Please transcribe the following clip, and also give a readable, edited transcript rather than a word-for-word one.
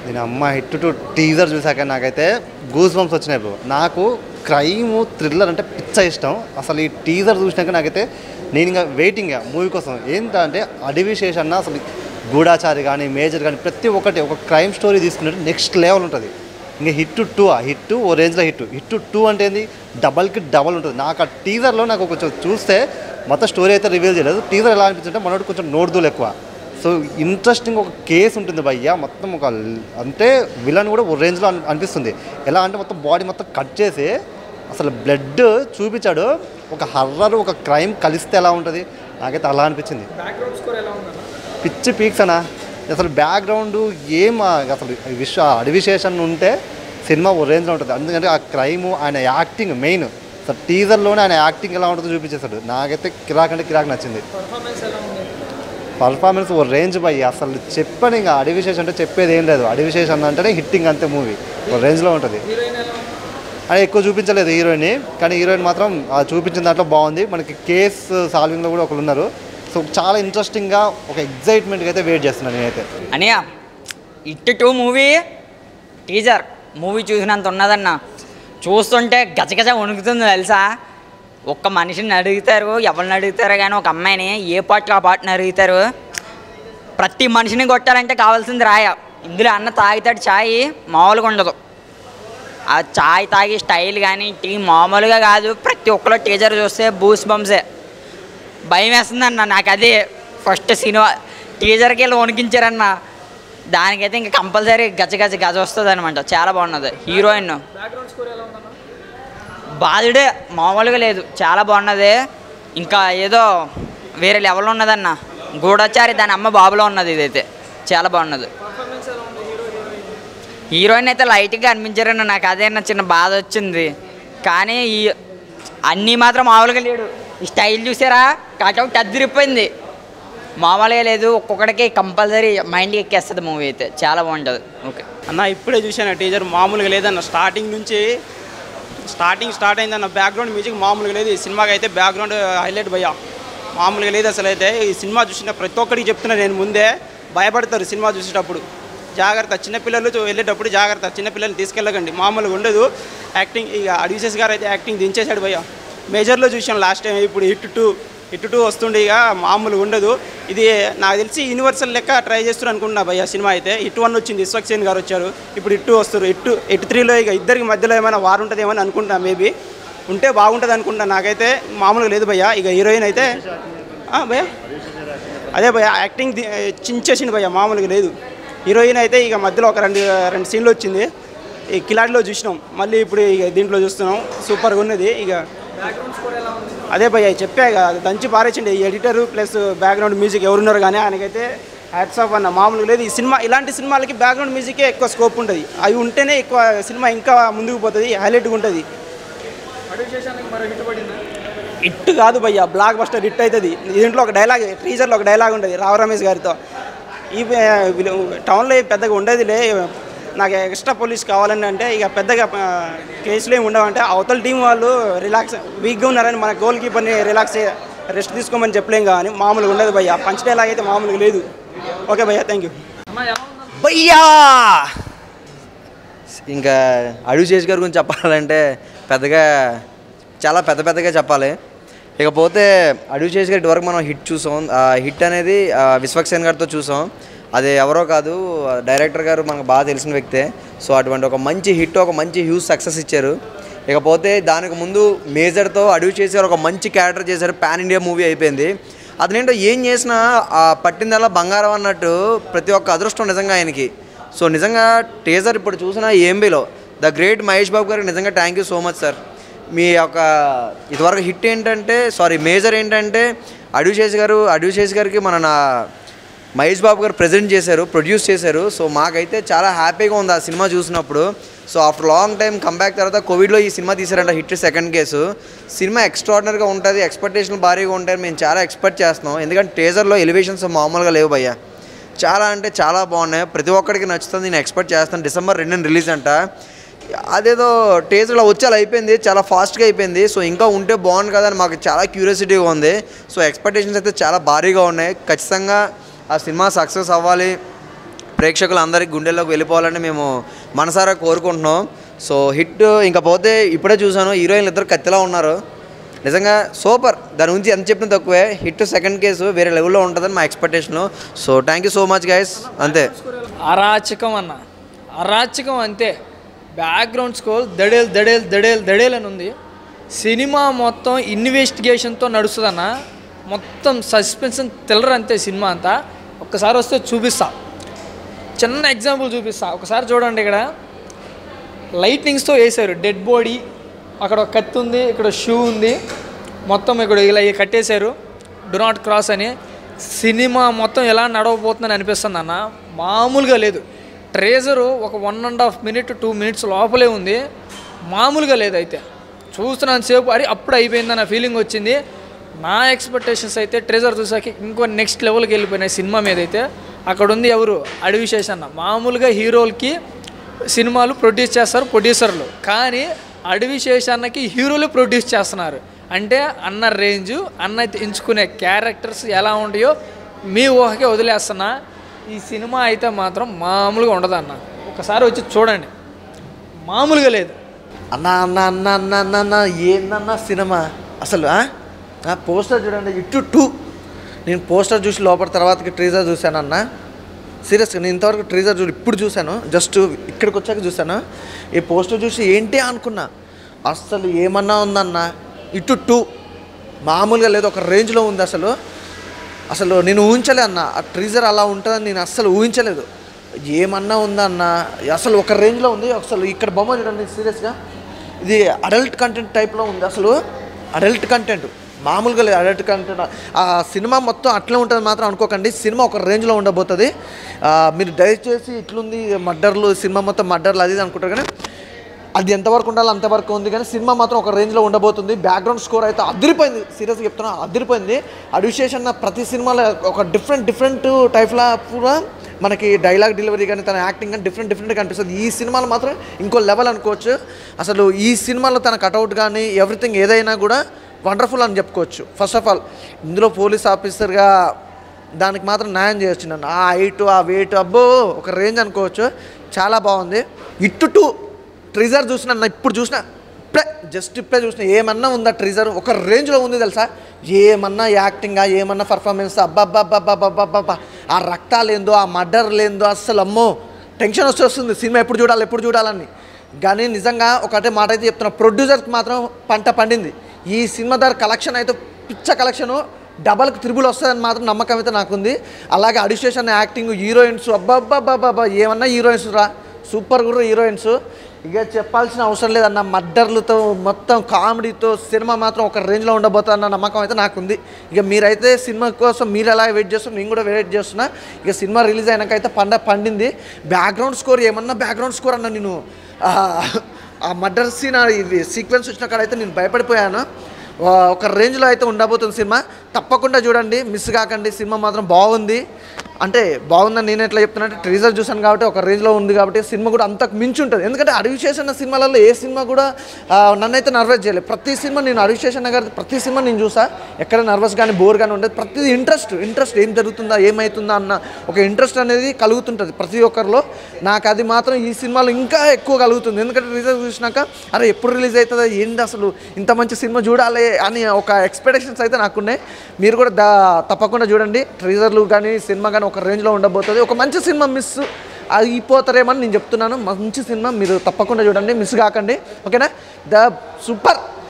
నేను అమ్మ hit to teaser చూసాక నాకైతే గూస్ బంప్స్ వచ్చినాయి బ్రో. నాకు క్రైమ్ థ్రిల్లర్ అంటే పిచ్చ ఇష్టం. అసలు ఈ టీజర్ చూసినాక నాకైతే నేను ఇంకా వెయిటింగ్ మూవీ కోసం. ఏంటంటే అడవి శేషన్న అసలు గూఢాచారి కానీ మేజర్ కానీ ప్రతి ఒక్కటి ఒక క్రైమ్ స్టోరీ తీసుకున్నట్టు నెక్స్ట్ లెవెల్ ఉంటుంది. ఇంకా హిట్ ఓ రేంజ్లో హిట్ 2 అంటే ఏంది డబల్కి డబల్ ఉంటుంది. నాకు ఆ టీజర్లో నాకు కొంచెం చూస్తే మొత్తం స్టోరీ అయితే రివీల్ చేయలేదు. టీజర్ ఎలా అనిపించిందంటే మనోడు కొంచెం నోటుదూలు ఎక్కువ. సో ఇంట్రెస్టింగ్ ఒక కేసు ఉంటుంది భయ్య. మొత్తం ఒక అంటే విలన్ కూడా ఓ రేంజ్లో అనిపిస్తుంది. ఎలా అంటే మొత్తం బాడీ మొత్తం కట్ చేసి అసలు బ్లడ్ చూపించాడు. ఒక హర్రర్ ఒక క్రైమ్ కలిస్తే ఎలా ఉంటుంది నాకైతే అలా అనిపించింది. పిచ్చి పీక్స్ అనా అసలు బ్యాక్గ్రౌండ్ అసలు అడవి శేషన్ ఉంటే సినిమా ఓ రేంజ్లో ఉంటుంది. ఎందుకంటే ఆ క్రైమ్ ఆయన యాక్టింగ్ మెయిన్. అసలు టీజర్లోనే ఆయన యాక్టింగ్ ఎలా ఉంటుందో చూపించేశాడు. నాకైతే కిరాక్ అంటే కిరాక్ నచ్చింది. పర్ఫార్మెన్స్ ఓ రేంజ్ భయ్య. అసలు చెప్పని ఇంకా అడవి శేష్ అంటే చెప్పేది ఏం లేదు. అడవి శేష్ అంటేనే హిట్టింగ్ అంతే. మూవీ ఓ రేంజ్లో ఉంటుంది. అని ఎక్కువ చూపించలేదు హీరోయిన్, కానీ హీరోయిన్ మాత్రం చూపించిన దాంట్లో బాగుంది. మనకి కేస్ సాల్వింగ్లో కూడా ఒకరు ఉన్నారు. సో చాలా ఇంట్రెస్టింగ్గా ఒక ఎగ్జైట్మెంట్గా అయితే వెయిట్ చేస్తున్నాను నేనైతే. అని హిట్ 2 మూవీ టీజర్ మూవీ చూసినంత ఉన్నదన్న. చూస్తుంటే గజగజ వణుకుతుంది తెలుసా. ఒక్క మనిషిని అడుగుతారు, ఎవరిని అడుగుతారో కానీ ఒక అమ్మాయిని ఏ పాటలో ఆ పాటని అడుగుతారు. ప్రతి మనిషిని కొట్టాలంటే కావాల్సింది రాయ. ఇందులో అన్న తాగుతాడు ఛాయ్ మామూలుగా ఉండదు. ఆ ఛాయ్ తాగి స్టైల్ కానీ టీ మామూలుగా కాదు. ప్రతి ఒక్కరు టీజర్ చూస్తే బూస్ బంప్సే. భయం వేస్తుందన్న నాకు. అదే ఫస్ట్ సినిమా టీజర్కి వెళ్ళి వణికించారన్న. దానికైతే ఇంకా కంపల్సరీ గజ వస్తుంది అనమాట. చాలా బాగున్నది. హీరోయిన్ బాధుడే మామూలుగా లేదు, చాలా బాగున్నది. ఇంకా ఏదో వేరే లెవెల్లో ఉన్నదన్న. గూఢచారి దాని అమ్మ బాబులో ఉన్నది. ఇదైతే చాలా బాగున్నది. హీరోయిన్ అయితే లైట్గా అనిపించారన్న. నాకు అదే చిన్న బాధ వచ్చింది. కానీ ఈ అన్నీ మాత్రం మామూలుగా లేడు. ఈ స్టైల్ చూసారా, కటౌట్ అదిరిపోయింది. మామూలుగా లేదు. ఒక్కొక్కడికి కంపల్సరీ మైండ్కి ఎక్కేస్తుంది మూవీ అయితే. చాలా బాగుంటుంది. ఓకే అన్న ఇప్పుడే చూశాను టీజర్. మామూలుగా లేదన్న. స్టార్టింగ్ నుంచి స్టార్ట్ అయిందన్న. బ్యాక్గ్రౌండ్ మ్యూజిక్ మామూలుగా లేదు. ఈ సినిమాకి అయితే బ్యాక్గ్రౌండ్ హైలైట్ భయ్యా. మామూలుగా లేదు అసలు. అయితే ఈ సినిమా చూసిన ప్రతి ఒక్కరికి చెప్తున్నా నేను, ముందే భయపడతారు సినిమా చూసేటప్పుడు. జాగ్రత్త, చిన్నపిల్లలు వెళ్ళేటప్పుడు జాగ్రత్త. చిన్నపిల్లల్ని తీసుకెళ్ళకండి, మామూలుగా ఉండదు యాక్టింగ్. ఇక అడివిశేష్ గారు అయితే యాక్టింగ్ దించేశాడు భయ్యా. మేజర్లో చూసాం లాస్ట్ టైం. ఇప్పుడు హిట్ 2 వస్తుండే. ఇక మామూలుగా ఉండదు. ఇది నాకు తెలిసి యూనివర్సల్ లెక్క ట్రై చేస్తారు అనుకుంటున్నా భయ్యా సినిమా అయితే. హిట్ 1 వచ్చింది, విశ్వక్సేన్ గారు వచ్చారు. ఇప్పుడు హిట్ 2 వస్తారు. హిట్ 3లో ఇక ఇద్దరికి మధ్యలో ఏమైనా వారు ఉంటుందేమో అని అనుకుంటా. మేబీ ఉంటే బాగుంటుంది అనుకుంటా. నాకైతే మామూలుగా లేదు భయ్యా. ఇక హీరోయిన్ అయితే భయ్యా అదే భయ్యా యాక్టింగ్ చించేసింది భయ్యా. మామూలుగా లేదు. హీరోయిన్ అయితే ఇక మధ్యలో ఒక రెండు సీన్లు వచ్చింది. ఈ కిలాడిలో చూసినాం, మళ్ళీ ఇప్పుడు ఇక దీంట్లో చూస్తున్నాం. సూపర్గా ఉన్నది. ఇక అదే భయ్య చెప్పా కదా, దంచి పారేసిండే ఈ ఎడిటర్ ప్లస్ బ్యాక్గ్రౌండ్ మ్యూజిక్ ఎవరున్నారు కానీ ఆయనకైతే హ్యాట్స్ ఆఫ్ అన్న. మామూలుగా లేదు. ఈ సినిమా ఇలాంటి సినిమాలకి బ్యాక్గ్రౌండ్ మ్యూజికే ఎక్కువ స్కోప్ ఉంటుంది. అవి ఉంటేనే ఎక్కువ సినిమా ఇంకా ముందుకు పోతుంది, హైలైట్గా ఉంటుంది. హిట్ కాదు భయ్య, బ్లాక్ బస్టర్ హిట్ అవుతుంది. దీంట్లో ఒక డైలాగ్, టీజర్లో ఒక డైలాగ్ ఉంటుంది రావు రమేష్ గారితో. ఈ టౌన్లో పెద్దగా ఉండేదిలే, నాకు ఎక్స్ట్రా పోలీస్ కావాలని అంటే ఇక పెద్దగా కేసులు ఏమి ఉండవంటే అవతల టీం వాళ్ళు రిలాక్స్ వీక్గా ఉన్నారని మన గోల్ కీపర్ని రెస్ట్ తీసుకోమని చెప్పలేం. కానీ మామూలుగా ఉండదు భయ్య. పంచ్ డైలాగ్ అయితే మామూలుగా లేదు. ఓకే భయ్య, థ్యాంక్ యూ భయ్యా. ఇంకా అడవి శేష్ గారి గురించి చెప్పాలంటే పెద్దగా చాలా పెద్దగా చెప్పాలి. ఇకపోతే అడవి శేష్ గారి వరకు మనం హిట్ చూసాం. హిట్ అనేది విశ్వక్సేన్ గారితో చూసాం. అది ఎవరో కాదు, డైరెక్టర్ గారు మనకు బాగా తెలిసిన వ్యక్తే. సో అటువంటి ఒక మంచి హిట్, ఒక మంచి హ్యూజ్ సక్సెస్ ఇచ్చారు. ఇకపోతే దానికి ముందు మేజర్తో అడవి చేశారు, ఒక మంచి క్యారెక్టర్ చేశారు. పాన్ ఇండియా మూవీ అయిపోయింది. అతనేంటో ఏం చేసినా పట్టిందల్లా బంగారం అన్నట్టు ప్రతి ఒక్క అదృష్టం నిజంగా ఆయనకి. సో నిజంగా టీజర్ ఇప్పుడు చూసిన ఏంబీలో ద గ్రేట్ మహేష్ బాబు గారికి నిజంగా thank you so much sir. మీ యొక్క ఇదివరకు హిట్ ఏంటంటే మేజర్ ఏంటంటే అడవి శేష్ గారికి మన మహేష్ బాబు గారు ప్రజెంట్ చేశారు, ప్రొడ్యూస్ చేశారు. సో మాకైతే చాలా హ్యాపీగా ఉంది ఆ సినిమా చూసినప్పుడు. So after long time comeback తర్వాత కోవిడ్లో ఈ సినిమా తీశారంట. Hit second case. సినిమా ఎక్స్ట్రాడినరీగా ఉంటుంది, ఎక్స్పెక్టేషన్లు భారీగా ఉంటాయి. మేము చాలా ఎక్స్పెక్ట్ చేస్తున్నాం. ఎందుకంటే టీజర్లో ఎలివేషన్స్ మామూలుగా లేవు భయ్య. చాలా అంటే చాలా బాగున్నాయి. ప్రతి ఒక్కరికి నచ్చుతుంది, నేను ఎక్స్పెక్ట్ చేస్తాను. December 2న రిలీజ్ అంట. అదేదో టీజర్లో వచ్చి అలా అయిపోయింది, చాలా ఫాస్ట్గా అయిపోయింది. సో ఇంకా ఉంటే బాగుంది కదా అని మాకు చాలా క్యూరియాసిటీగా ఉంది. సో ఎక్స్పెక్టేషన్స్ అయితే చాలా భారీగా ఉన్నాయి. ఖచ్చితంగా ఆ సినిమా సక్సెస్ అవ్వాలి. ప్రేక్షకులు అందరికి గుండెల్లోకి వెళ్ళిపోవాలని మేము మనసారా కోరుకుంటున్నాం. సో హిట్ ఇంకా పోతే ఇప్పుడే చూసాను, హీరోయిన్లు ఇద్దరు కత్తిలా ఉన్నారు, నిజంగా సూపర్. దాని గురించి ఎంత చెప్పినా తక్కువే. హిట్ సెకండ్ కేసు వేరే లెవెల్లో ఉంటుందని మా expectation. So thank you so much guys. అంతే. అరాచకం అన్న, అరాచకం అంతే. బ్యాక్గ్రౌండ్ స్కోర్ దడేల్ దడేల్ దడేల్ దడేల్ అని ఉంది. సినిమా మొత్తం ఇన్వెస్టిగేషన్తో నడుస్తుందన్న, మొత్తం సస్పెన్షన్ థ్రిల్లర్ అంతే సినిమా అంతా. ఒక్కసారి వస్తే చూపిస్తా, చిన్న ఎగ్జాంపుల్ చూపిస్తా. ఒకసారి చూడండి, ఇక్కడ లైట్నింగ్స్తో వేసారు డెడ్ బాడీ, అక్కడ ఒక కత్తి ఉంది, ఇక్కడ షూ ఉంది, మొత్తం ఇక్కడ ఇలా కట్టేశారు డు నాట్ క్రాస్ అని. సినిమా మొత్తం ఎలా నడవబోతుందని అనిపిస్తుంది అన్న, మామూలుగా లేదు. ట్రేజరు ఒక 1.5 minute 2 minutes లోపలే ఉంది, మామూలుగా లేదు. అయితే చూస్తున్నంతసేపు అరే అప్పుడు అయిపోయిందన్న ఫీలింగ్ వచ్చింది. నా ఎక్స్పెక్టేషన్స్ అయితే ట్రేజర్ చూసాక ఇంకో నెక్స్ట్ లెవెల్కి వెళ్ళిపోయినాయి సినిమా మీద. అయితే అక్కడ ఉంది ఎవరు, అడవి శేషన్న. మామూలుగా హీరోలకి సినిమాలు ప్రొడ్యూస్ చేస్తారు ప్రొడ్యూసర్లు, కానీ అడవి శేషన్నకి హీరోలు ప్రొడ్యూస్ చేస్తున్నారు. అంటే అన్న రేంజు, అన్న ఎంచుకునే క్యారెక్టర్స్ ఎలా ఉంటాయో మీ ఊహకే వదిలేస్తున్నా. ఈ సినిమా అయితే మాత్రం మామూలుగా ఉండదు అన్న, ఒకసారి వచ్చి చూడండి, మామూలుగా లేదు అన్న అన్న అన్న అన్న అన్న అన్న ఏందన్న సినిమా అసలు. పోస్టర్ చూడండి, ఇటు 2. నేను పోస్టర్ చూసి లోపల తర్వాతకి ట్రీజర్ చూశాను అన్న. సీరియస్గా నేను ఇంతవరకు ట్రీజర్ ఇప్పుడు చూశాను, జస్ట్ ఇక్కడికి వచ్చాక చూశాను. ఈ పోస్టర్ చూసి ఏంటి అనుకున్నా, అసలు ఏమన్నా ఉందన్న. ఇటు 2 మామూలుగా లేదు, ఒక రేంజ్లో ఉంది. అసలు నేను ఊహించలే అన్న, ఆ ట్రీజర్ అలా ఉంటుందని నేను అస్సలు ఊహించలేదు. ఏమన్నా ఉందన్న, అసలు ఒక రేంజ్లో ఉంది. అసలు ఇక్కడ బొమ్మ చూడండి, సీరియస్గా ఇది అడల్ట్ కంటెంట్ టైప్లో ఉంది. అసలు అడల్ట్ కంటెంట్ మామూలుగా లేదు, అడల్ట్ కంటెంట్. ఆ సినిమా మొత్తం అట్లే ఉంటుంది మాత్రం అనుకోకండి, సినిమా ఒక రేంజ్లో ఉండబోతుంది. మీరు దయచేసి ఇట్లుంది మర్డర్లు, సినిమా మొత్తం మర్డర్లు అది అనుకుంటారు, కానీ అది ఎంతవరకు ఉండాలో అంతవరకు ఉంది. కానీ సినిమా మాత్రం ఒక రేంజ్లో ఉండబోతుంది. బ్యాక్గ్రౌండ్ స్కోర్ అయితే అదిరిపోయింది, సీరియస్గా చెప్తున్నా అదిరిపోయింది. అడివిశేషన్ ప్రతి సినిమాలో ఒక డిఫరెంట్ టైప్లా కూడా మనకి డైలాగ్ డెలివరీ కానీ తన యాక్టింగ్ కానీ డిఫరెంట్గా అనిపిస్తుంది. ఈ సినిమాలో మాత్రం ఇంకో లెవెల్ అనుకోవచ్చు. అసలు ఈ సినిమాలో తన కటౌట్ కానీ ఎవ్రీథింగ్ ఏదైనా కూడా వండర్ఫుల్ అని చెప్పుకోవచ్చు. ఫస్ట్ ఆఫ్ ఆల్ ఇందులో పోలీస్ ఆఫీసర్గా దానికి మాత్రం న్యాయం చేయొచ్చు నన్ను. ఆ హైట్, ఆ వెయిట్, అబ్బో ఒక రేంజ్ అనుకోవచ్చు. చాలా బాగుంది. ఇటు 2 ట్రీజర్ చూసిన ఇప్పుడు చూసిన ఇప్పుడే చూసిన ఏమన్నా ఉందా ట్రీజర్, ఒక రేంజ్లో ఉంది తెలుసా. ఏమన్నా యాక్టింగా, ఏమన్నా పర్ఫార్మెన్స్, అబ్బాబ్బాబ్బాబ్బాబ్బా, ఆ రక్తాలేందో, ఆ మర్డర్ లేందో, అస్సలు అమ్మో టెన్షన్ వస్తుంది సినిమా ఎప్పుడు చూడాలని. కానీ నిజంగా ఒకటే మాట అయితే చెప్తున్నా, ప్రొడ్యూసర్కి మాత్రం పంట పండింది. ఈ సినిమా ధర కలెక్షన్ అయితే పిచ్చ కలెక్షను, డబల్కి 3 వస్తుందని మాత్రం నమ్మకం అయితే నాకుంది. అలాగే అడిషేషన్ యాక్టింగ్, హీరోయిన్స్ అబ్బాబ్బాబ్బాబ్బా ఏమన్నా హీరోయిన్స్ రా, సూపర్ గురు హీరోయిన్స్. ఇక చెప్పాల్సిన అవసరం లేదన్న, మర్డర్లతో మొత్తం కామెడీతో సినిమా మాత్రం ఒక రేంజ్లో ఉండబోతుందన్న నమ్మకం అయితే నాకుంది. ఇక మీరైతే సినిమా కోసం మీరు ఎలా వెయిట్ చేస్తున్నారు, నేను కూడా వెయిట్ చేస్తున్నా. ఇక సినిమా రిలీజ్ అయినాకైతే పండింది. బ్యాక్గ్రౌండ్ స్కోర్ ఏమన్నా బ్యాక్గ్రౌండ్ స్కోర్ అన్న, నేను ఆ మర్డర్ సీన్ ఇది సీక్వెన్స్ వచ్చిన కాడైతే నేను భయపడిపోయాను. ఒక రేంజ్లో అయితే ఉండబోతుంది సినిమా. తప్పకుండా చూడండి, మిస్ కాకండి. సినిమా మాత్రం బాగుంది. అంటే బాగుందని నేను ఎట్లా చెప్తున్నా అంటే ట్రీజర్ చూసాను కాబట్టి ఒక రేంజ్లో ఉంది కాబట్టి సినిమా కూడా అంతకు మించి ఉంటుంది. ఎందుకంటే అడివిశేషన్ సినిమాలలో ఏ సినిమా కూడా నన్నైతే నర్వస్ చేయలేదు. ప్రతి సినిమా నేను అడివిశేషన్ గారి ప్రతి సినిమా నేను చూసా, ఎక్కడ నర్వస్ కానీ బోర్ కానీ ఉండదు. ప్రతిదీ ఇంట్రెస్ట్ ఏం జరుగుతుందా ఏమవుతుందా అన్న ఒక ఇంట్రెస్ట్ అనేది కలుగుతుంటుంది ప్రతి ఒక్కరిలో. నాకు అది మాత్రం ఈ సినిమాలో ఇంకా ఎక్కువ కలుగుతుంది. ఎందుకంటే ట్రీజర్ చూసినాక అరే ఎప్పుడు రిలీజ్ అవుతుందా, ఏంటి అసలు ఇంత మంచి సినిమా చూడాలి అని ఒక ఎక్స్పెక్టేషన్స్ అయితే నాకున్నాయి. మీరు కూడా తప్పకుండా చూడండి. ట్రీజర్లు కానీ సినిమా కానీ ఒక రేంజ్లో ఉండబోతుంది. ఒక మంచి సినిమా మిస్ అయిపోతారేమని నేను చెప్తున్నాను. మంచి సినిమా మీరు తప్పకుండా చూడండి, మిస్ కాకండి. ఓకేనా. The super